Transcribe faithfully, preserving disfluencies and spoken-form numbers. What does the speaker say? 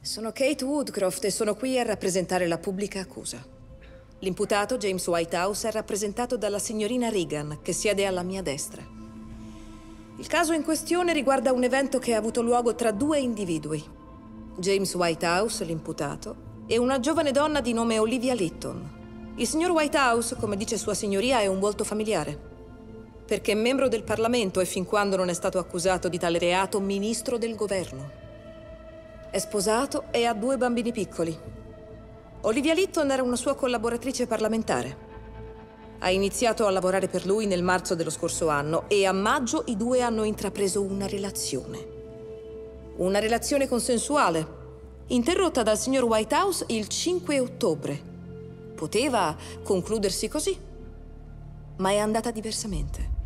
Sono Kate Woodcroft e sono qui a rappresentare la pubblica accusa. L'imputato, James Whitehouse, è rappresentato dalla signorina Regan, che siede alla mia destra. Il caso in questione riguarda un evento che ha avuto luogo tra due individui. James Whitehouse, l'imputato, e una giovane donna di nome Olivia Litton. Il signor Whitehouse, come dice sua signoria, è un volto familiare, perché è membro del Parlamento e fin quando non è stato accusato di tale reato, ministro del governo. È sposato e ha due bambini piccoli. Olivia Litton era una sua collaboratrice parlamentare. Ha iniziato a lavorare per lui nel marzo dello scorso anno e a maggio i due hanno intrapreso una relazione. Una relazione consensuale, interrotta dal signor Whitehouse il cinque ottobre. Poteva concludersi così, ma è andata diversamente.